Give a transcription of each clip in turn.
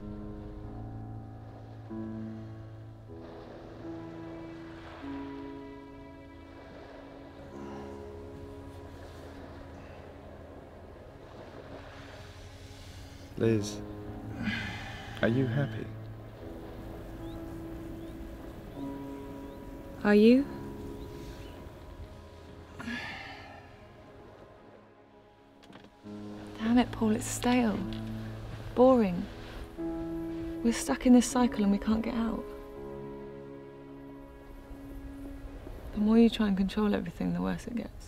Liz, are you happy? Are you? Damn it, Paul, it's stale. Boring. We're stuck in this cycle and we can't get out. The more you try and control everything, the worse it gets.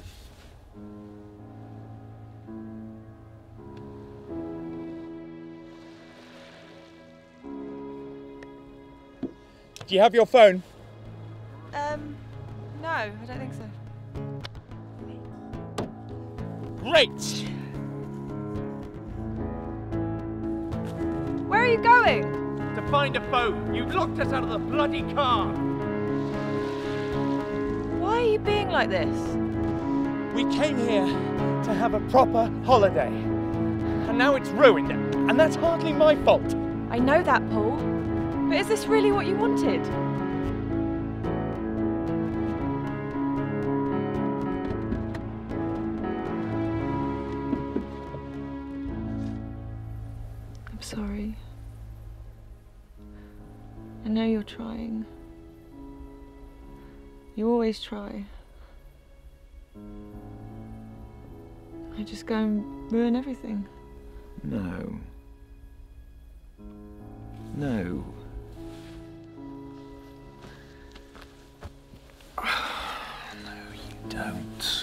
Do you have your phone? No, I don't think so. Great! Where are you going? To find a phone. You locked us out of the bloody car. Why are you being like this? We came here to have a proper holiday. And now it's ruined. And that's hardly my fault. I know that, Paul. But is this really what you wanted? I'm sorry. I know you're trying. You always try. I just go and ruin everything. No. No. No, you don't.